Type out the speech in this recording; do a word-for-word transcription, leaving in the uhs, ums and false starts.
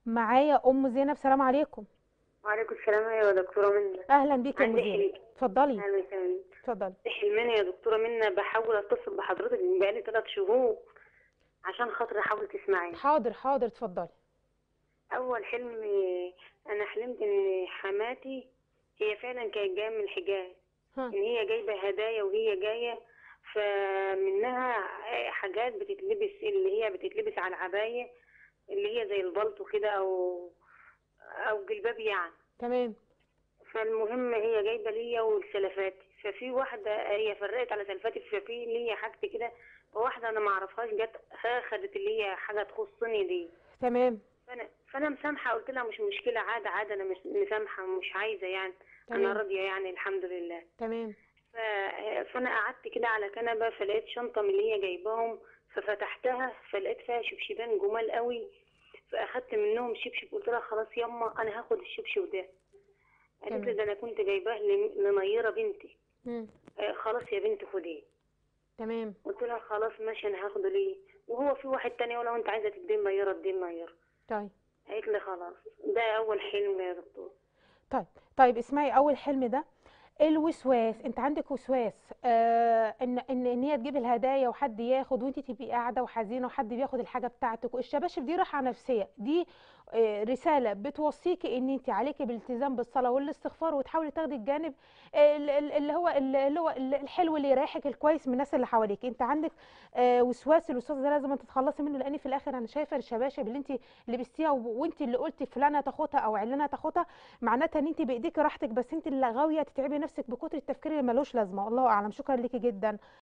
معايا ام زينب. سلام عليكم. وعليكم السلام يا دكتورة منى. اهلا بيك يا ام عندي زينب، حلم. اتفضلي. أهلا وسهلا. اتفضلي. حلماني يا دكتورة منى، بحاول أتصل بحضرتك من بقالي ثلاث شهور عشان خاطر أحاول تسمعيني. حاضر حاضر اتفضلي. أول حلم، أنا حلمت إن حماتي هي فعلا كانت جاية من الحجاز، ها. إن هي جايبة هدايا وهي جاية، فمنها حاجات بتتلبس، اللي هي بتتلبس على العباية، اللي هي زي البلطو كده أو أو جلباب يعني. تمام. فالمهم هي جايبه ليا والسلفاتي، ففي واحده هي فرقت على سلفاتي، ففي ليا حاجتي كده، وواحده انا ما اعرفهاش جت خدت اللي هي حاجه تخصني دي. تمام. فانا فانا مسامحه، قلت لها مش مشكله، عادي عادي، انا مش مسامحه، مش عايزه يعني، انا تمام. راضيه يعني الحمد لله. تمام. ف... فانا قعدت كده على كنبه، فلقيت شنطه من اللي هي جايباهم، ففتحتها فلقيت فيها شبشبان جمال قوي، فاخدت منهم شبشب، قلت لها خلاص يما انا هاخد الشبشب ده. قالت لي تمام. ده انا كنت جايباه لن- لنيره بنتي. مم. آه خلاص يا بنتي خديه. تمام. قلت لها خلاص ماشي انا هاخده ليه، وهو في واحد تاني ولو انت عايزه تديه نيره اديه نيره. طيب. قالت لي خلاص. ده اول حلم يا دكتور. طيب. طيب اسمعي، اول حلم ده الوسواس. انت عندك وسواس آه ان ان ان هي تجيب الهدايا وحد ياخد وانت تبقي قاعده وحزينه وحد بياخد الحاجه بتاعتك، والشباشب دي راحه نفسيه. دي آه رساله بتوصيكي ان انت عليكي بالالتزام بالصلاه والاستغفار، وتحاولي تاخدي الجانب ال- ال- اللي هو اللي هو الحلو اللي يريحك الكويس من الناس اللي حواليك. انت عندك آه وسواس، الوسواس ده لازم انت تتخلصي منه، لان في الاخر انا شايفه الشباشب اللي انت لبستيها وانت اللي قلتي فلانه تاخدها او علانه تاخدها، معناتها ان انت بايديكي راحتك، بس انت اللي غاويه تتعبي نفسك بكتر التفكير اللي ملوش لازمه. والله اعلم. شكرا ليكي جدا.